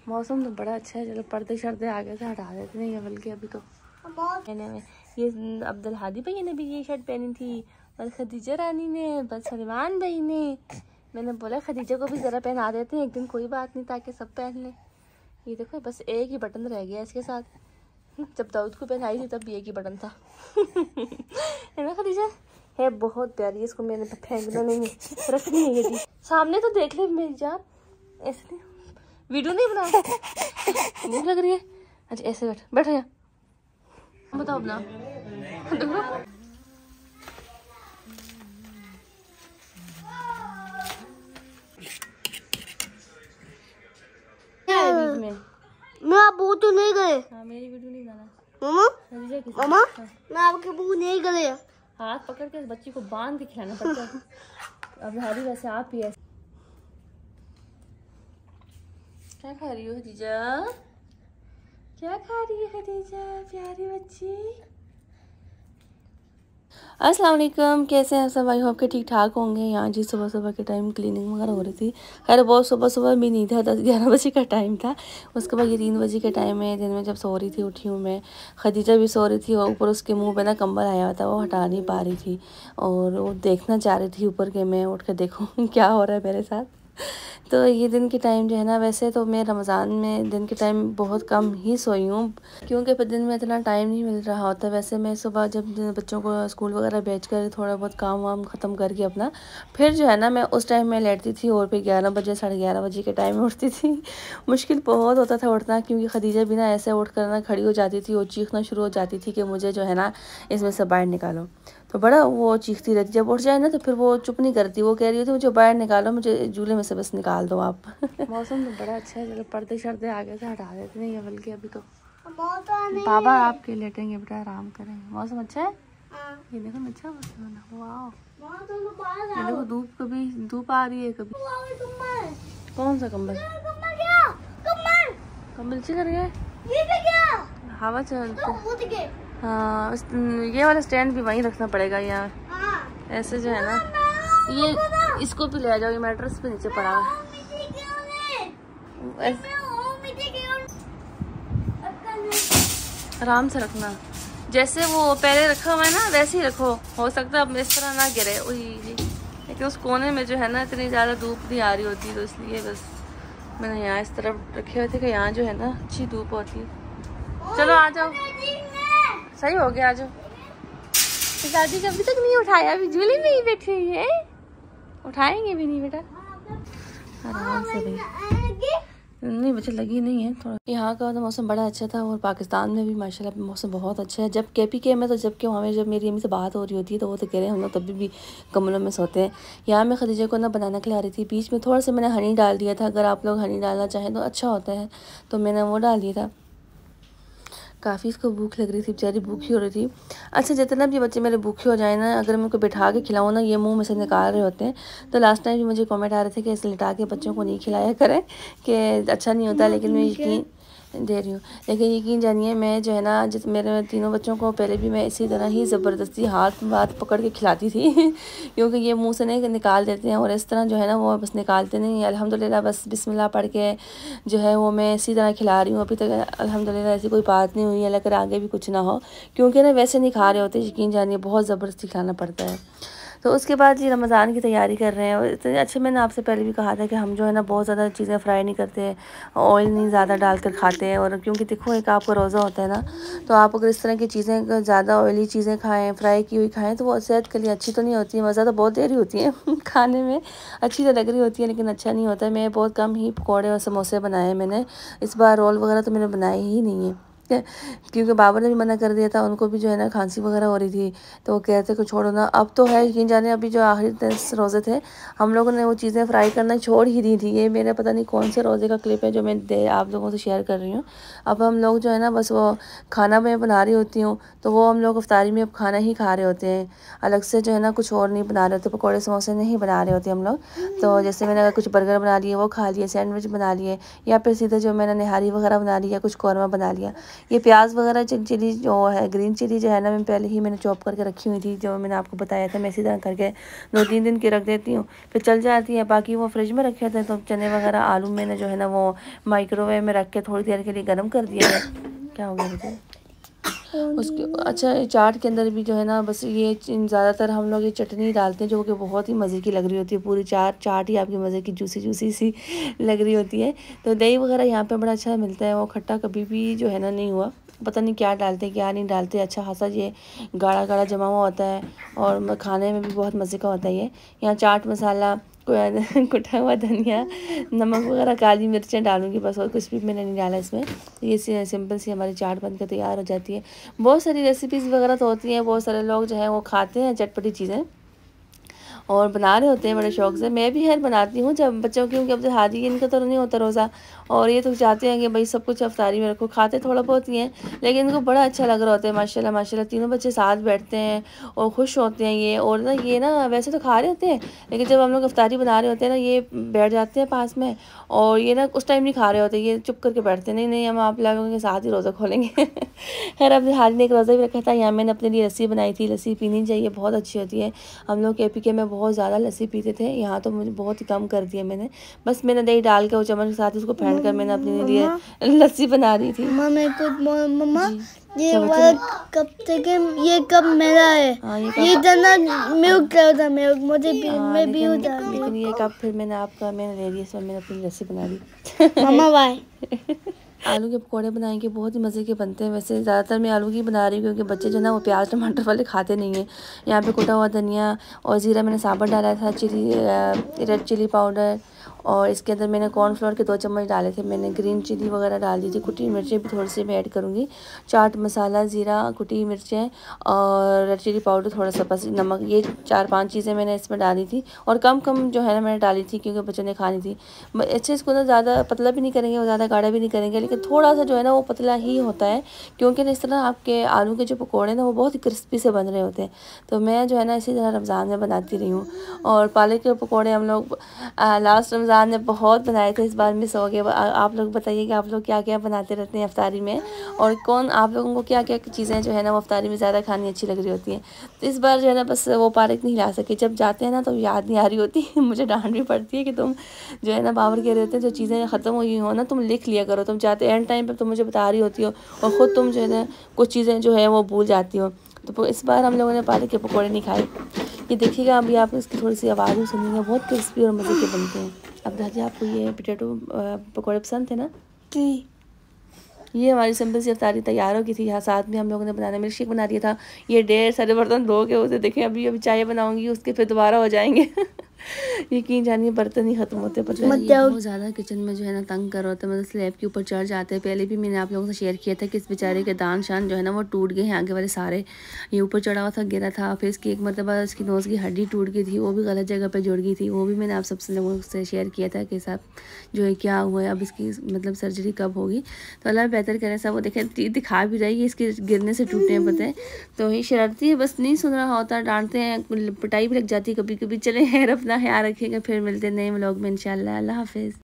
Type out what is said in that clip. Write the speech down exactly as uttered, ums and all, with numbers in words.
मौसम तो बड़ा अच्छा है। चलो पर्दे शर्दे आगे से हटा देते नहीं है, बल्कि अभी तो मैंने में ये अब्दुल हादी भैया ने भी ये शर्ट पहनी थी और खदीजा रानी ने, बस सलमान भाई ने। मैंने बोला खदीजा को भी ज़रा पहना देते हैं एक दिन, कोई बात नहीं, ताकि सब पहन लें। ये देखो बस एक ही बटन रह गया इसके साथ। जब दाऊद को पहनाई थी तब भी एक ही बटन था। है ना खदीजा? है बहुत प्यारी, इसको मैंने फेंकना नहीं है, रखनी है ये जी। सामने तो देख ले मेरी जान, ऐसे नहीं वीडियो नहीं बना। भूख लग रही है? अच्छा ऐसे बैठ बैठ यहाँ, बताओ अपना। देखो में मैं अबू तो नहीं गए। हाँ मेरी वीडियो नहीं बनाना मामा। मामा मैं आपके अबू नहीं गए। हाथ पकड़ के बच्ची को बांध के खिलाना पड़ता है। अब हारी वैसे आप ही है। क्या खा रही हो खदीजा? क्या खा रही है खदीजा प्यारी बच्ची? अस्सलाम वालेकुम, कैसे हैं सब? आई होप के ठीक ठाक होंगे। यहाँ जी सुबह सुबह के टाइम क्लीनिंग वगैरह हो रही थी। खैर बहुत सुबह सुबह भी नहीं था, दस ग्यारह बजे का टाइम था। उसके बाद ये तीन बजे के टाइम है, दिन में जब सो रही थी उठी हूँ मैं। खदीजा भी सो रही थी और ऊपर उसके मुंह पे ना कंबल आया हुआ था, वो हटा नहीं पा रही थी और वो देखना चाह रही थी ऊपर के मैं उठ कर देखूँ क्या हो रहा है मेरे साथ। तो ये दिन के टाइम जो है ना, वैसे तो मैं रमज़ान में दिन के टाइम बहुत कम ही सोई हूँ, क्योंकि फिर दिन में इतना टाइम नहीं मिल रहा होता। वैसे मैं सुबह जब बच्चों को स्कूल वगैरह भेज कर थोड़ा बहुत काम वाम ख़त्म करके अपना फिर जो है ना मैं उस टाइम में लेटती थी और फिर ग्यारह बजे साढ़े ग्यारह बजे के टाइम में उठती थी। मुश्किल बहुत होता था उठना, क्योंकि खदीजा भी ना ऐसे उठ कर ना खड़ी हो जाती थी और चीखना शुरू हो जाती थी कि मुझे जो है ना इसमें से बाहर निकालो। तो बड़ा वो चीखती रहती, जब उठ जाए ना तो फिर वो चुप नहीं करती, वो कह रही होती मुझे बाहर निकालो, मुझे झूले में से बस निकाल दो आप। मौसम तो बड़ा अच्छा है। चलो पर्दे शर्दे आगे से हटा देते नहीं है, बल्कि अभी तो बाबा आपके लेटेंगे बेटा, आराम करेंगे। मौसम अच्छा है। ये देखो ना अच्छा मौसम है। वाह ये देखो धूप, कभी धूप आ रही है कभी। कौन सा कंबल? कंबल नीचे कर गया, हवा चलती। हाँ ये वाला स्टैंड भी वहीं रखना पड़ेगा यहाँ। ऐसे जो है ना, ये इसको भी ले जाओ, ये मैट्रेस पे नीचे पड़ा हुआ। आराम से रखना, जैसे वो पहले रखा हुआ है ना वैसे ही रखो। हो सकता है अब इस तरह ना गिरे। लेकिन उस कोने में जो है ना इतनी ज़्यादा धूप नहीं आ रही होती, तो इसलिए बस मैंने यहाँ इस तरफ रखे हुए थे कि यहाँ जो है ना अच्छी धूप होती है। चलो आ जाओ, सही हो गया, आ जाओ। दादी का अभी तक नहीं उठाया, अभी झूले में ही बैठी हुई है। उठाएंगे भी नहीं बेटा, आराम से भी नहीं बच्चे लगी नहीं है थोड़ा। यहाँ का तो मौसम बड़ा अच्छा था और पाकिस्तान में भी माशाल्लाह मौसम बहुत अच्छा है। जब के पी के में तो जब कि वहाँ में जब मेरी अम्मी से बात हो रही होती है तो वो तो कह रहे हैं हम लोग तभी भी कमरों में सोते हैं। यहाँ मैं खदीजा को ना बनाना खिला रही थी, बीच में थोड़ा सा मैंने हनी डाल दिया था। अगर आप लोग हनी डालना चाहें तो अच्छा होता है, तो मैंने वो डाल दिया था। काफ़ी इसको भूख लग रही थी, बेचारी भूखी हो रही थी। अच्छा जितना भी बच्चे मेरे भूखे हो जाए ना, अगर मैं उनको बिठा के खिलाऊँ ना, ये मुंह में से निकाल रहे होते हैं। तो लास्ट टाइम भी मुझे कमेंट आ रहे थे कि इसे लिटा के बच्चों को नहीं खिलाया करें, कि अच्छा नहीं होता। लेकिन मैं यकीन दे रही हूँ, लेकिन यकीन जानिए मैं जो है ना, जिस मेरे तीनों बच्चों को पहले भी मैं इसी तरह ही ज़बरदस्ती हाथ हाथ पकड़ के खिलाती थी। क्योंकि ये मुंह से नहीं निकाल देते हैं और इस तरह जो है ना वो बस निकालते नहीं। अल्हम्दुलिल्लाह बस बिस्मिल्लाह पढ़ के जो है वो मैं इसी तरह खिला रही हूँ अभी तक। अल्हम्दुलिल्लाह ऐसी कोई बात नहीं हुई है, लेकर आगे भी कुछ ना हो, क्योंकि ना वैसे नहीं खा रहे होते, यकीन जानिए बहुत ज़बरदस्ती खिलाना पड़ता है। तो उसके बाद ये रमज़ान की तैयारी कर रहे हैं। इतने अच्छे मैंने आपसे पहले भी कहा था कि हम जो है ना बहुत ज़्यादा चीज़ें फ्राई नहीं करते, ऑयल नहीं ज़्यादा डालकर खाते हैं। और क्योंकि देखो एक आपका रोज़ा होता है ना, तो आप अगर इस तरह की चीज़ें ज़्यादा ऑयली चीज़ें खाएं, फ्राई की हुई खाएं, तो वो सेहत के लिए अच्छी तो नहीं होती है। मज़ा तो बहुत देरी होती है खाने में, अच्छी तो लग रही होती है लेकिन अच्छा नहीं होता है। मैं बहुत कम ही पकौड़े और समोसे बनाए मैंने इस बार, रोल वगैरह तो मैंने बनाए ही नहीं है, क्योंकि बाबा ने भी मना कर दिया था। उनको भी जो है ना खांसी वगैरह हो रही थी, तो वो कहते कि छोड़ो ना। अब तो है यकीन जाने, अभी जो आखिरी दस रोज़े थे हम लोगों ने वो चीज़ें फ्राई करना छोड़ ही दी थी। ये मेरा पता नहीं कौन से रोज़े का क्लिप है जो मैं दे आप लोगों से शेयर कर रही हूँ। अब हम लोग जो है ना बस वो खाना मैं बना रही होती हूँ, तो वो हम लोग इफ्तारी में अब खाना ही खा रहे होते हैं, अलग से जो है ना कुछ और नहीं बना रहे होते, पकौड़े समोसे नहीं बना रहे होते हम लोग। तो जैसे मैंने अगर कुछ बर्गर बना लिए वो खा लिए, सैंडविच बना लिए, या फिर सीधे जो मैंने निहारी वगैरह बना लिया, कुछ कौरमा बना लिया, ये प्याज वगैरह चिली जो है, ग्रीन चिली जो है ना, मैं पहले ही मैंने चॉप करके रखी हुई थी, जो मैंने आपको बताया था। मैं इसी तरह करके दो तीन दिन की रख देती हूँ, फिर चल जाती है। बाकी वो फ्रिज में रखे थे, तो चने वगैरह आलू मैंने जो है ना वो माइक्रोवेव में रख के थोड़ी देर के लिए गर्म कर दिया है। क्या हो गया मुझे उसके? अच्छा, चाट के अंदर भी जो है ना बस ये ज़्यादातर हम लोग ये चटनी डालते हैं, जो कि बहुत ही मज़े की लग रही होती है। पूरी चाट चाट ही आपकी मज़े की जूसी जूसी सी लग रही होती है। तो दही वगैरह यहाँ पे बड़ा अच्छा मिलता है, वो खट्टा कभी भी जो है ना नहीं हुआ। पता नहीं क्या डालते क्या नहीं डालते, अच्छा खासा ये गाढ़ा गाढ़ा जमा हुआ होता है और खाने में भी बहुत मज़े का होता है ये। यहाँ चाट मसाला, कुटा हुआ धनिया, नमक वगैरह, काली मिर्चें डालूंगी बस, और कुछ भी मैंने नहीं डाला इसमें। ये सिंपल सी हमारी चाट बनकर तैयार हो जाती है। बहुत सारी रेसिपीज़ वगैरह तो होती हैं, बहुत सारे लोग जो है वो खाते हैं चटपटी चीज़ें और बना रहे होते हैं बड़े शौक से। मैं भी खैर बनाती हूँ जब बच्चों की, क्योंकि अब हादी इनका तो नहीं होता रोज़ा, और ये तो चाहते हैं कि भाई सब कुछ अफ्तारी में रखो। खाते थोड़ा बहुत ही हैं, लेकिन इनको बड़ा अच्छा लग रहा होता है। माशाल्लाह माशाल्लाह तीनों बच्चे साथ बैठते हैं और खुश होते हैं ये। और ना ये ना वैसे तो खा रहे होते हैं, लेकिन जब हम लोग अफ्तारी बना रहे होते हैं ना, ये बैठ जाते हैं पास में, और ये ना उस टाइम नहीं खा रहे होते, ये चुप करके बैठते हैं, नहीं नहीं हम आप लोगों के साथ ही रोज़ा खोलेंगे। खैर अपने हाल ने एक रोज़ा भी रखा था। यहाँ मैंने अपने लिए लस्सी बनाई थी। लस्सी पीनी चाहिए, बहुत अच्छी होती है। हम लोग के पी के में बहुत ज़्यादा लस्सी पीते थे, यहाँ तो मुझे बहुत ही कम कर दिया मैंने। बस मैंने दही डाल के वो चम्मच के साथ उसको फेंट कर मैंने अपने लिए लस्सी बना रही थी। मम्मा ये वाला कब तक है? ये कब मेरा है? हाँ, ये, ये दाना मिल्क कर था मिल्क मुझे भी, हाँ, मैं भी उतार दी। लेकिन ये कब फिर मैंने आपका मैंने ले लिया, इसमें मैंने अपनी लस्सी बना दी। मम्मा बाय। आलू के पकौड़े बनाएंगे, बहुत ही मज़े के बनते हैं। वैसे ज़्यादातर मैं आलू की बना रही हूँ, क्योंकि बच्चे जो ना वो प्याज टमाटर वाले खाते नहीं हैं। यहाँ पे कुटा हुआ धनिया और ज़ीरा मैंने साबुत डाला था, चिली रेड चिली पाउडर, और इसके अंदर मैंने कॉर्नफ्लोर के दो चम्मच डाले थे। मैंने ग्रीन चिली वगैरह डाल दी थी, कुटी मिर्चें भी थोड़ी सी मैं ऐड करूँगी, चाट मसाला, ज़ीरा, कुटी मिर्चें और रेड चिली पाउडर, थोड़ा सा बस नमक, ये चार पांच चीज़ें मैंने इसमें डाली थी। और कम कम जो है ना मैंने डाली थी, क्योंकि बच्चों ने खानी थी। अच्छे इसको ना ज़्यादा पतला भी नहीं करेंगे और ज़्यादा गाढ़ा भी नहीं करेंगे, लेकिन थोड़ा सा जो है ना वो पतला ही होता है, क्योंकि ना इस तरह आपके आलू के जो पकौड़े ना वो बहुत ही क्रिस्पी से बन रहे होते हैं। तो मैं जो है ना इसी तरह रमज़ान में बनाती रही हूँ। और पालक के पकौड़े हम लोग लास्ट रमज़ान में बहुत बनाए थे, इस बार मिस हो गए। आप लोग बताइए कि आप लोग क्या क्या बनाते रहते हैं अफ्तारी में, और कौन आप लोगों को क्या क्या चीज़ें जो है ना वो अफ्तारी में ज़्यादा खानी अच्छी लग रही होती हैं। तो इस बार जो है ना बस वो पालक नहीं ला सके। जब जाते हैं ना तो याद नहीं आ रही होती, मुझे डांट भी पड़ती है कि तुम जो है ना बाबर कह रहे होते हैं, जो चीज़ें ख़त्म हुई हो ना तुम लिख लिया करो। तुम जाते एंड टाइम पर तुम मुझे बता रही होती हो, और ख़ुद तुम जो है ना कुछ चीज़ें जो है वो भूल जाती हो। तो इस बार हम लोगों ने पालक के पकौड़े नहीं खाए। ये देखिएगा अभी आप इसकी थोड़ी सी आवाज़ भी सुनेंगे, बहुत क्रिस्पी और मज़े के बनते हैं। अब दादी आपको ये पोटैटो पकौड़े पसंद थे ना? जी। ये हमारी सिंपल सी अफ्तारी तैयार हो गई थी। यहाँ साथ में हम लोगों ने बनाना मिल्क शेक बना दिया था। ये ढेर सारे बर्तन धो के उसे देखें, अभी अभी चाय बनाऊंगी, उसके फिर दोबारा हो जाएंगे। यकीन जानिए बर्तन ही खत्म होते, पर बहुत ज़्यादा किचन में जो है ना तंग कर होता है, मतलब स्लैब के ऊपर चढ़ जाते हैं। पहले भी मैंने आप लोगों से शेयर किया था कि इस बेचारे के दान शान जो है ना वो टूट गए हैं, आगे वाले सारे। ये ऊपर चढ़ा हुआ था, गिरा था, फिर इसकी एक मरतबा इसकी नोज़ की हड्डी टूट गई थी, वो भी गलत जगह पर जुड़ गई थी। वो भी मैंने आप सबसे लोगों से शेयर किया था कि साहब जो है क्या हुआ है, अब इसकी मतलब सर्जरी कब होगी। तो अल्लाह बेहतर करें सब। वो देखें दिखा भी रही है, इसके गिरने से टूटने हैं पता है। तो ये शरारती है, बस नहीं सुन रहा होता, डांटते हैं, पिटाई भी लग जाती है कभी कभी। चले खैर अपना ख्याल रखिएगा, फिर मिलते नए व्लॉग में इंशाल्लाह। अल्लाह हाफिज़।